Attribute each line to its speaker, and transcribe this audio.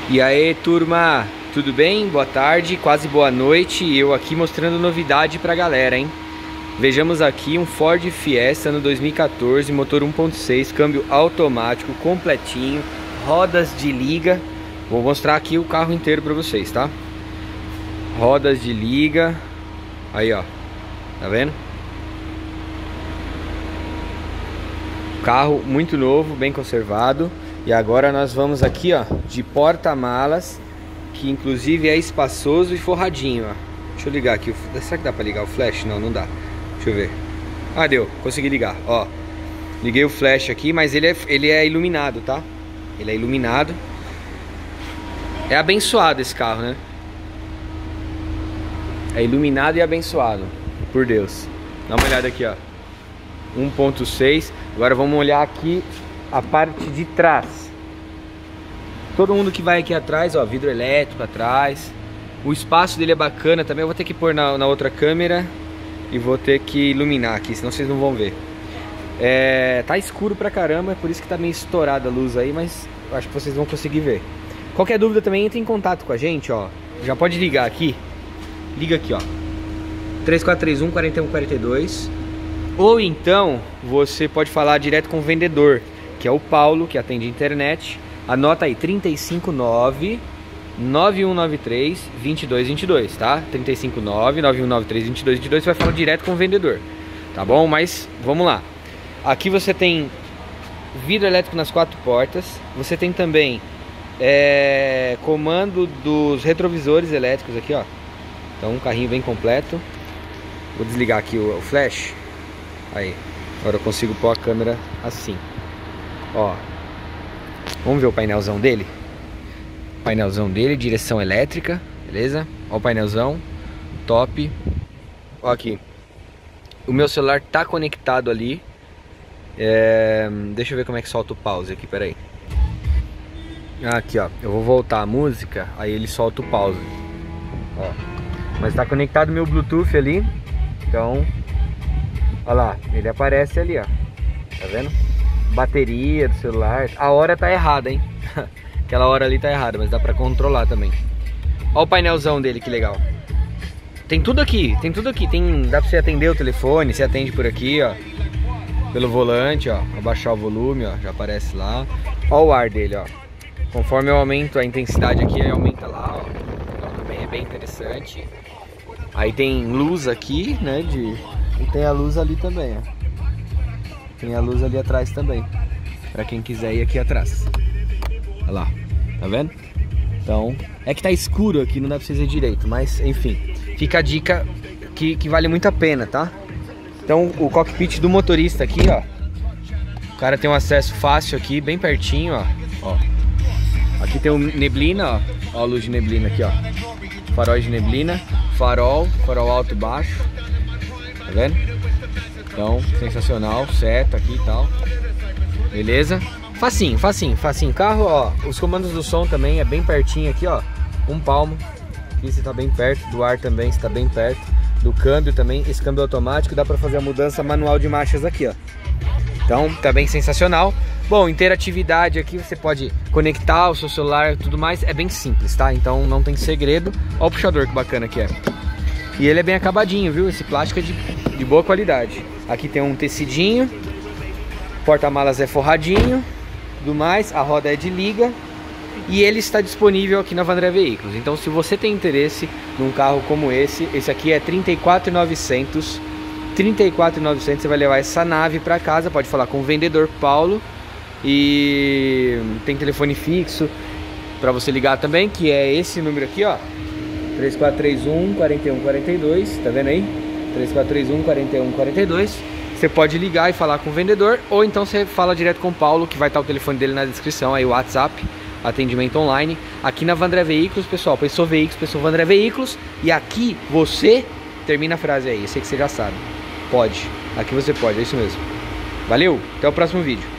Speaker 1: E aí, turma, tudo bem? Boa tarde, quase boa noite. E eu aqui mostrando novidade pra galera, hein? Vejamos aqui um Ford Fiesta no 2014, motor 1.6, câmbio automático, completinho, rodas de liga. Vou mostrar aqui o carro inteiro pra vocês, tá? Rodas de liga. Aí, ó. Tá vendo? Carro muito novo, bem conservado. E agora nós vamos aqui, ó, de porta-malas, que inclusive é espaçoso e forradinho, ó. Deixa eu ligar aqui. Será que dá pra ligar o flash? Não, não dá. Deixa eu ver. Ah, deu. Consegui ligar, ó. Liguei o flash aqui, mas ele é iluminado, tá? Ele é iluminado. É abençoado esse carro, né? É iluminado e abençoado, por Deus. Dá uma olhada aqui, ó. 1.6. Agora vamos olhar aqui a parte de trás. Todo mundo que vai aqui atrás, ó, vidro elétrico atrás. O espaço dele é bacana também. Eu vou ter que pôr na outra câmera e vou ter que iluminar aqui, senão vocês não vão ver. Tá escuro pra caramba, é por isso que tá meio estourada a luz aí, mas eu acho que vocês vão conseguir ver. Qualquer dúvida também, entre em contato com a gente, ó. Já pode ligar aqui. Liga aqui, ó. 3431-4142. Ou então, você pode falar direto com o vendedor, que é o Paulo, que atende internet. Anota aí, 359-9193-2222, tá? 359-9193-2222, você vai falar direto com o vendedor, tá bom? Mas, vamos lá. Aqui você tem vidro elétrico nas 4 portas. Você tem também comando dos retrovisores elétricos aqui, ó. Então, um carrinho bem completo. Vou desligar aqui o flash. Aí, agora eu consigo pôr a câmera assim. Ó, vamos ver o painelzão dele. Painelzão dele, direção elétrica, beleza? Ó o painelzão, top. Ó aqui, o meu celular tá conectado ali. Deixa eu ver como é que solta o pause aqui, peraí. Aqui, ó, eu vou voltar a música, aí ele solta o pause. Ó, mas tá conectado meu Bluetooth ali. Então, olha lá, ele aparece ali, ó. Tá vendo? Bateria do celular. A hora tá errada, hein? Aquela hora ali tá errada, mas dá pra controlar também. Olha o painelzão dele, que legal. Tem tudo aqui, tem tudo aqui. Dá pra você atender o telefone, você atende por aqui, ó. Pelo volante, ó. Abaixar o volume, ó. Já aparece lá. Olha o ar dele, ó. Conforme eu aumento a intensidade aqui, ele aumenta lá, ó. Então também é bem interessante. Aí tem luz aqui, né? E tem a luz ali também, ó. Tem a luz ali atrás também, pra quem quiser ir aqui atrás. Olha lá, tá vendo? Então, é que tá escuro aqui, não dá pra vocês ver direito, mas enfim, fica a dica que vale muito a pena, tá? Então, o cockpit do motorista aqui, ó. O cara tem um acesso fácil aqui, bem pertinho, ó. Aqui tem o neblina, ó. Ó a luz de neblina aqui, ó. Farol de neblina, farol alto e baixo. Tá vendo? Então, sensacional, seta aqui e tal. Beleza? Facinho, facinho, facinho. Carro, ó, os comandos do som também é bem pertinho aqui, ó. Um palmo. Aqui você tá bem perto, do ar também você tá bem perto. Do câmbio também, esse câmbio automático, dá pra fazer a mudança manual de marchas aqui, ó. Então, tá bem sensacional. Bom, interatividade aqui, você pode conectar o seu celular e tudo mais. É bem simples, tá? Então não tem segredo. Ó o puxador que bacana que é. E ele é bem acabadinho, viu? Esse plástico é de boa qualidade. Aqui tem um tecidinho. Porta-malas é forradinho. Tudo mais. A roda é de liga. E ele está disponível aqui na Vandré Veículos. Então, se você tem interesse num carro como esse aqui é 34.900. 34.900, você vai levar essa nave para casa. Pode falar com o vendedor Paulo. E tem telefone fixo para você ligar também, que é esse número aqui, ó. 3431-4142, tá vendo aí? 3431-4142. Você pode ligar e falar com o vendedor, ou então você fala direto com o Paulo, que vai estar o telefone dele na descrição, aí o WhatsApp, atendimento online. Aqui na Vandré Veículos, pessoal, pensou veículos, pensou Vandré Veículos. E aqui você termina a frase aí, eu sei que você já sabe. Pode, aqui você pode, é isso mesmo. Valeu, até o próximo vídeo.